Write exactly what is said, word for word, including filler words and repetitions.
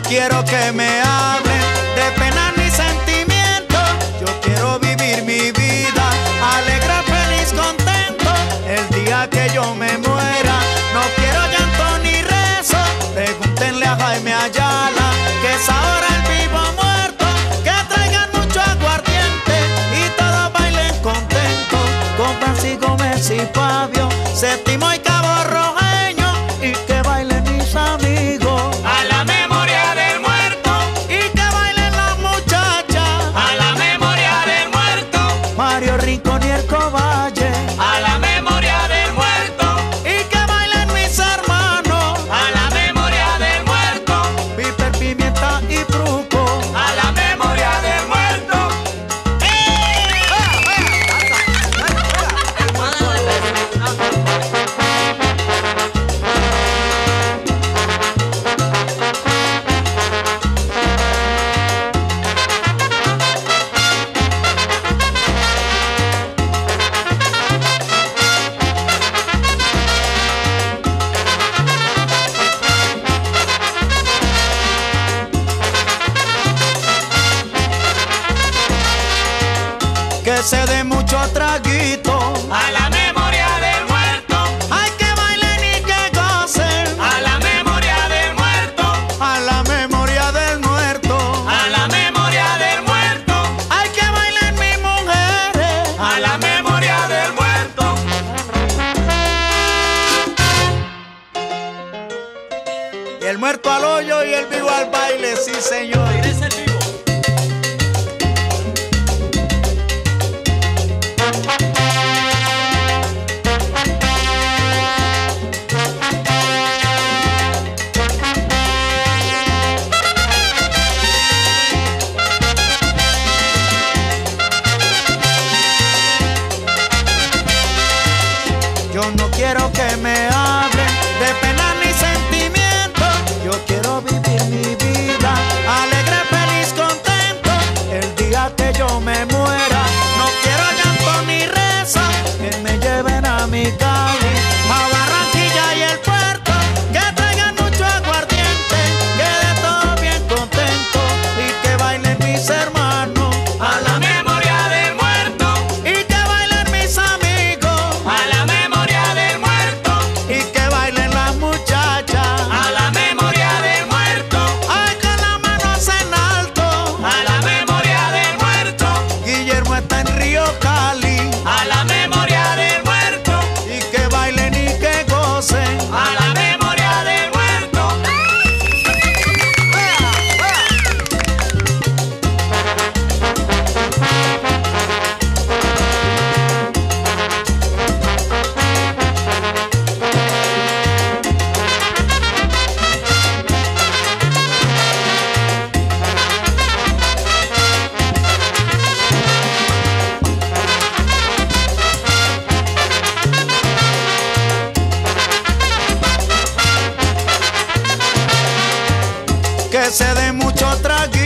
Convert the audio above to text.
quiero que me hablen de penas ni sentimientos. Yo quiero vivir mi vida alegre, feliz, contento. El día que yo me muera no quiero llanto ni rezo. Pregúntenle a Jaime Ayala, que es ahora el vivo muerto. Que traigan mucho aguardiente y todos bailen contentos, con Francisco Gómez y Fabio Séptimo y Cabo Rojeño, y que bailen mis amigos a la memoria del muerto, y que bailen las muchachas a la memoria del muerto, Mario Rincón y el Covalle a la memoria del muerto, y que bailen mis hermanos a la memoria del muerto, Piper, Pimienta y Fruco a la memoria del muerto. que se dé mucho traguito A la memoria del muerto, hay que bailen y que gocen a la memoria del muerto, a la memoria del muerto. a la memoria del muerto, Hay que bailen mis mujeres a la memoria del muerto. y el muerto al hoyo y el vivo al baile, sí señor. Yo no quiero que me hablen de pena ni sentimiento. Yo quiero vivir mi vida alegre, feliz, contento. El día que yo me muera no quiero llanto ni reza. Que me lleven a mi Cali, a Barranquilla y el puerto. Que traigan mucho aguardiente, que de todo bien contento. Y que bailen mis hermanos A la memoria del muerto, y que bailen mis amigos a la memoria del muerto, y que bailen las muchachas. a la memoria del muerto, Ay, con las manos en alto. a la memoria del muerto, Guillermo está en Río Cali. a la memoria del muerto, Y que bailen y que gocen. a la memoria del muerto. Que se dé mucho traguito